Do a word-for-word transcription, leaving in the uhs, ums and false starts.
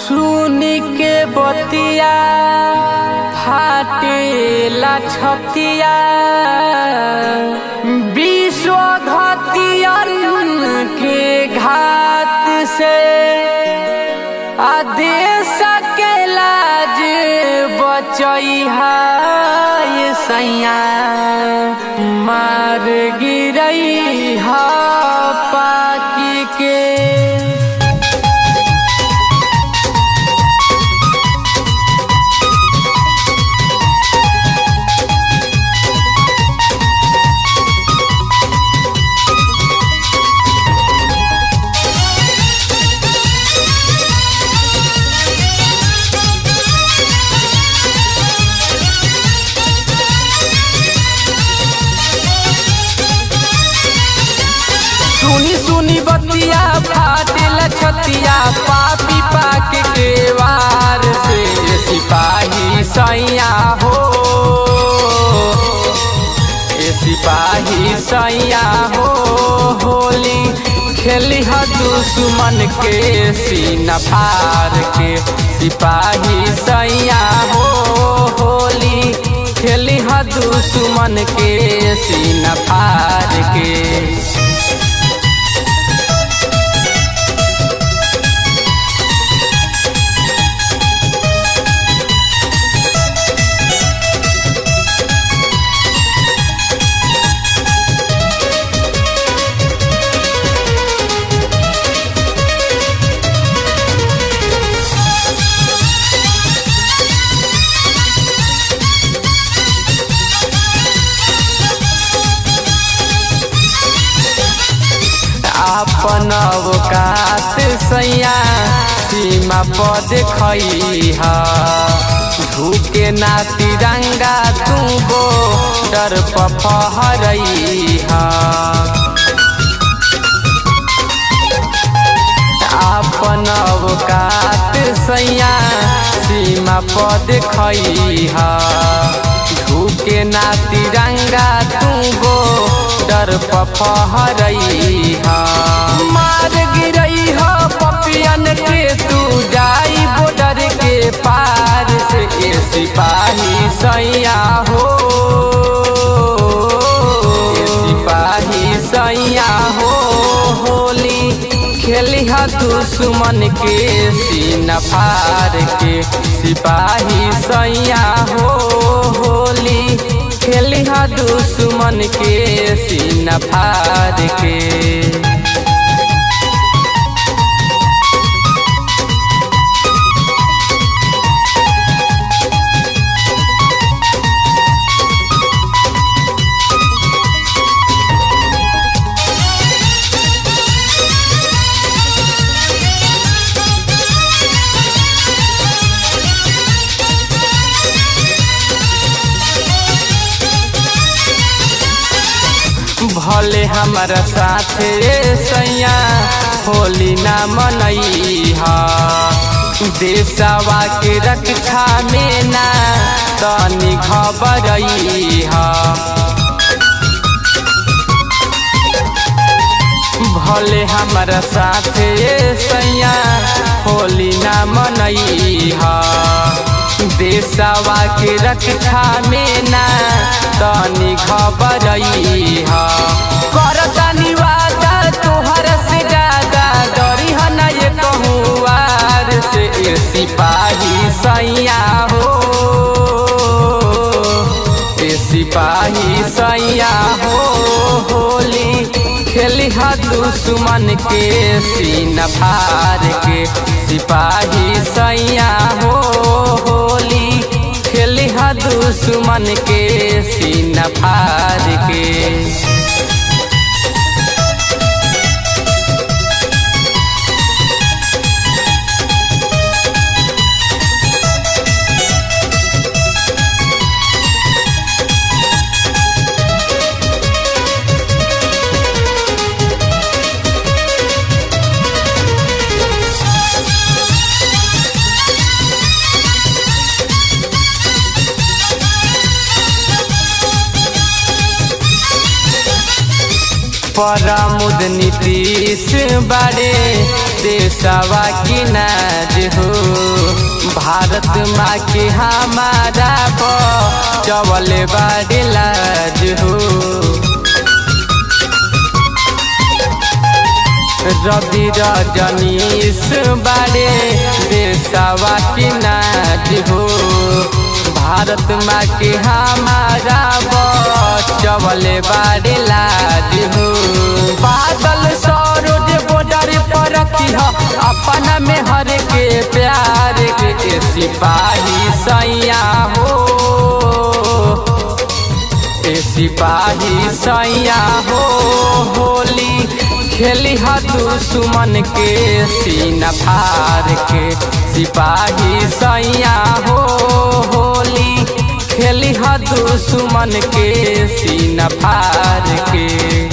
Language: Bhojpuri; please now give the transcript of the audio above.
सुनी के बतिया फाटेला छतिया विश्व घतियन के घात से आदेश के लाज बचैहा ये सैया मार गिरई हा पाकी के। सुनी सुनी बतिया फाटेला छतिया पापी पाक के वार से सिपाही सैया हो ए सिपाही सैया हो होली खेली ह दुश्मन के सीना फार के। सिपाही सैया हो होली खेली ह दुश्मन के सीना फार के। अपन अवकात सैया सीमा पर देखइहा झुके ना तिरंगा तू गो डर पर फहरइहा। अपन अवकात सैया सीमा पर देखइहा झुके ना तिरंगा तू गो डर पर फहरइहा। मार गिरई हो पपियन के तू जाई बॉर्डर के पार से ए सिपाही सैया हो ए सिपाही सैया हो होली खेली ह दुश्मन के सीना फार के। सिपाही सैया हो होली खेली ह दुश्मन के सीना फार के। भले हमारा साथ सैया होली ना मनइहा देशवा के रक्षा में ना तनी घबरइहा। भले हमारा साथ सैया होली ना मनइहा देशवा के रक्षा में ना तनी घबरइहा। करतानी वादा तोहर से ज्यादा डरी ह ना ये कहूँवार से ए सिपाही सैया हो ए सिपाही सैया हो होली खेली ह दुश्मन के सीना फार के। सिपाही सैया हो होली खेली ह दुश्मन के सीना फार के। प्रमुद नीतीश बड़े देशवा की नाज हो भारत माँ के हमारा चवल बड़ी लाज हो। रवि रजनीश बारे देशवा की नाज हो। भारत माँ के हमारा चवल बड़ी लाज हो। बादल सरोज बॉर्डर पर रखी हो अपना में हर के प्यार के सिपाही सैया हो। ए सिपाही सैया हो होली खेली हा दुश्मन के सीना फाड़ के। सिपाही सैया हो होली खेली हा दुश्मन के सीना फाड़ के।